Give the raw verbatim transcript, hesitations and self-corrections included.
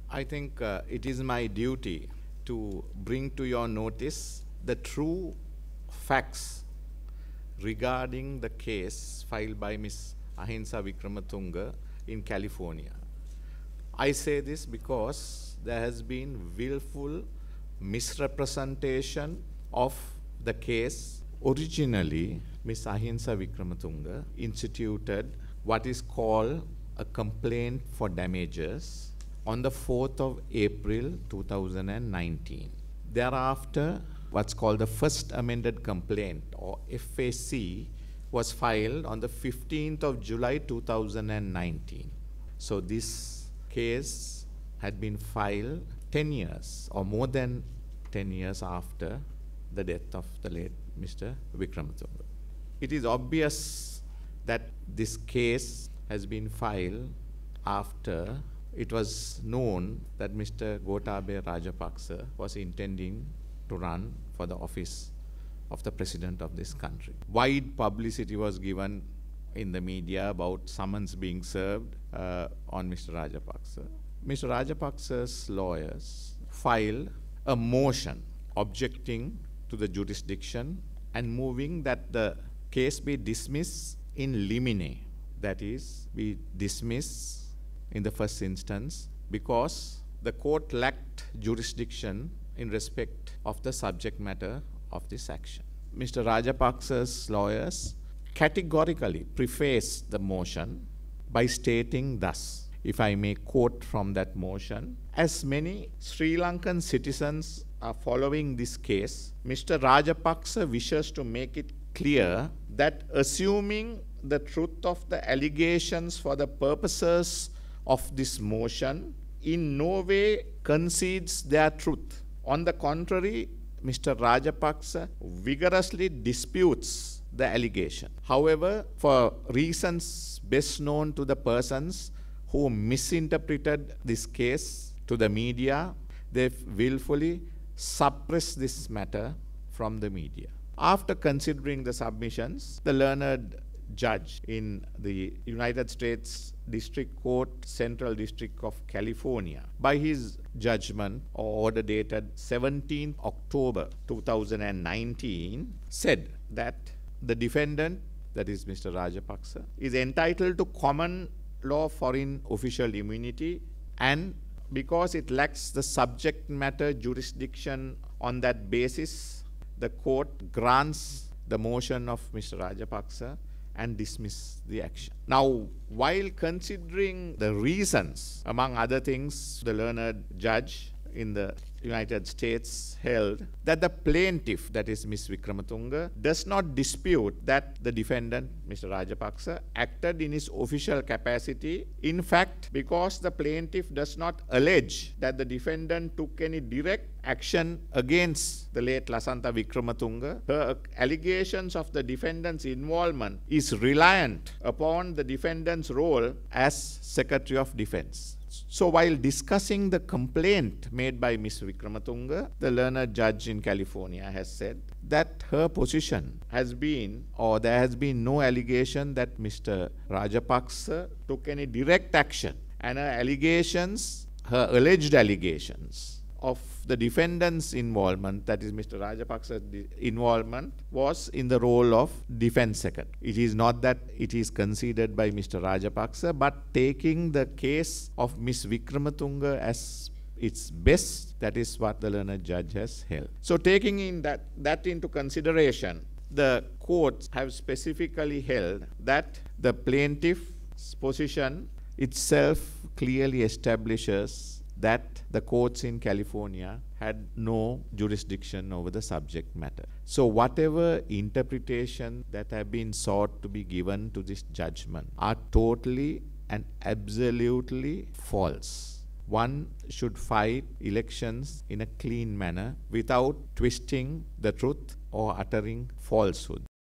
I think uh, it is my duty to bring to your notice the true facts regarding the case filed by Miz Ahimsa Wickramatunge in California. I say this because there has been willful misrepresentation of the case. Originally, Miz Ahimsa Wickramatunge instituted what is called a complaint for damages on the fourth of April two thousand nineteen. Thereafter, what's called the first amended complaint, or F A C, was filed on the fifteenth of July two thousand nineteen. So this case had been filed ten years or more than ten years after the death of the late Mister Wickramatunge. It is obvious that this case has been filed after it was known that Mister Gotabaya Rajapaksa was intending to run for the office of the president of this country. Wide publicity was given in the media about summons being served uh, on Mister Rajapaksa. Mister Rajapaksa's lawyers filed a motion objecting to the jurisdiction and moving that the case be dismissed in limine, that is, be dismissed in the first instance because the court lacked jurisdiction in respect of the subject matter of this action. Mister Rajapaksa's lawyers categorically prefaced the motion by stating thus, if I may quote from that motion, as many Sri Lankan citizens are following this case, Mister Rajapaksa wishes to make it clear that assuming the truth of the allegations for the purposes of this motion in no way concedes their truth. On the contrary, Mister Rajapaksa vigorously disputes the allegation. However, for reasons best known to the persons who misinterpreted this case to the media, they willfully suppressed this matter from the media. After considering the submissions, the learned judge in the United States District Court, Central District of California, by his judgment or order dated seventeenth of October two thousand nineteen, said that the defendant, that is Mister Rajapaksa, is entitled to common law foreign official immunity, and because it lacks the subject matter jurisdiction on that basis, the court grants the motion of Mister Rajapaksa and dismiss the action. Now, while considering the reasons, among other things, the learned judge in the United States held that the plaintiff, that is Miz Wickramatunge, does not dispute that the defendant, Mister Rajapaksa, acted in his official capacity. In fact, because the plaintiff does not allege that the defendant took any direct action against the late Lasantha Wickramatunge, her allegations of the defendant's involvement is reliant upon the defendant's role as Secretary of Defense. So while discussing the complaint made by Miz Wickramatunge, the learned judge in California has said that her position has been, or there has been no allegation that Mister Rajapaksa took any direct action, and her allegations, her alleged allegations of the defendant's involvement, that is Mister Rajapaksa's involvement, was in the role of defense secretary. It is not that it is conceded by Mister Rajapaksa, but taking the case of Miz Wickramatunge as its best, that is what the learned judge has held. So taking in that, that into consideration, the courts have specifically held that the plaintiff's position itself clearly establishes that the courts in California had no jurisdiction over the subject matter. So whatever interpretation that have been sought to be given to this judgment are totally and absolutely false. One should fight elections in a clean manner without twisting the truth or uttering falsehood.